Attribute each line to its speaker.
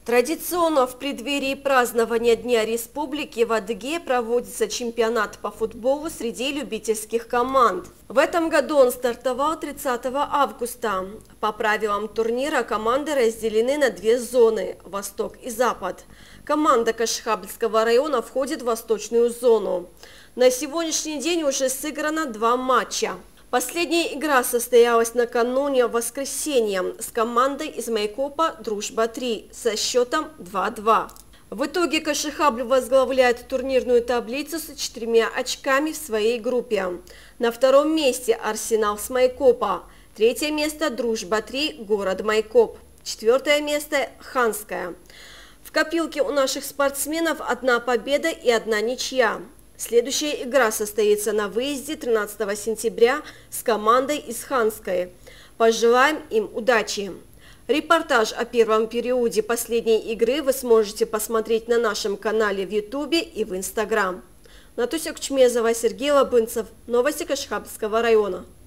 Speaker 1: Традиционно в преддверии празднования Дня Республики в Адыгее проводится чемпионат по футболу среди любительских команд. В этом году он стартовал 30 августа. По правилам турнира команды разделены на две зоны – Восток и Запад. Команда Кашихабльского района входит в Восточную зону. На сегодняшний день уже сыграно 2 матча. Последняя игра состоялась накануне в воскресенье с командой из Майкопа «Дружба-3» со счетом 2-2. В итоге Кашихабль возглавляет турнирную таблицу с 4 очками в своей группе. На втором месте Арсенал с Майкопа, 3-е место «Дружба-3» город Майкоп, 4-е место Ханское. В копилке у наших спортсменов 1 победа и 1 ничья. Следующая игра состоится на выезде 13 сентября с командой из Ханской. Пожелаем им удачи! Репортаж о первом периоде последней игры вы сможете посмотреть на нашем канале в Ютубе и в Инстаграм. Натуся Кучмезова, Сергей Лабынцев. Новости Кашихабльского района.